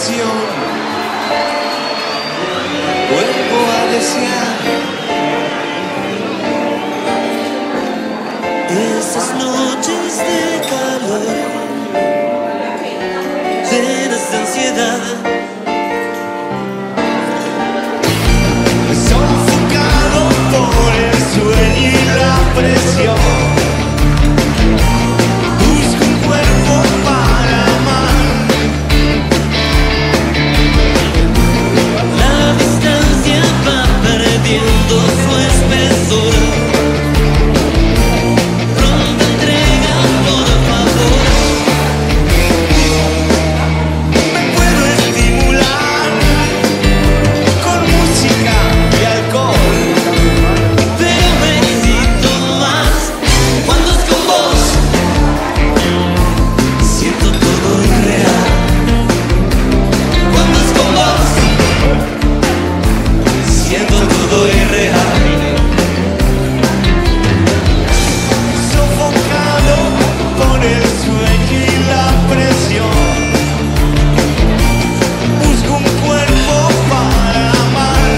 pasión. Vuelvo a desear esas noches de calor, llenas de ansiedad, sofocado por el sueño y la presión. Busco un cuerpo para amar. La distancia va perdiendo su espesor. Pronta entrega, por favor. Me puedo estimular con música y alcohol, pero me excito más cuando es con vos. Siento todo irreal cuando es con vos. Siento todo irreal. Sofocado por el sueño y la presión. Busco un cuerpo para amar.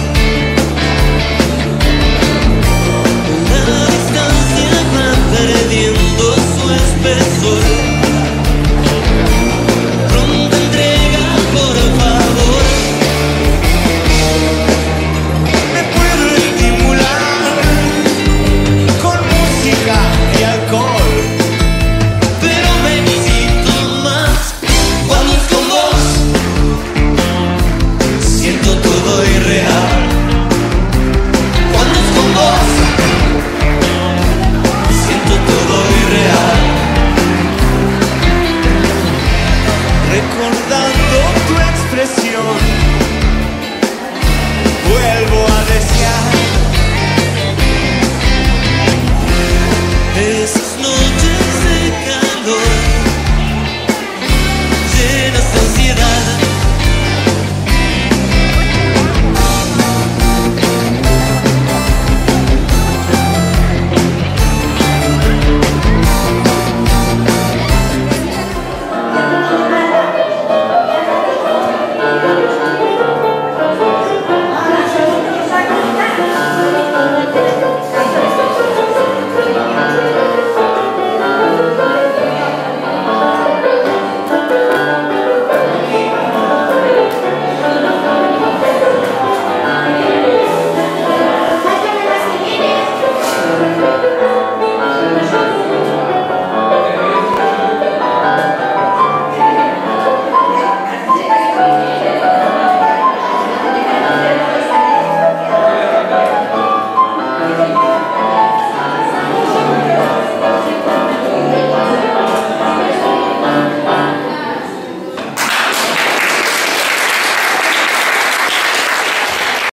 La distancia va perdiendo su espesor. Pronta entrega, por favor. Me puedo estimular con música y alcohol, pero me excito más cuando es con vos. Siento todo irreal cuando es con vos. Siento todo irreal. Recordar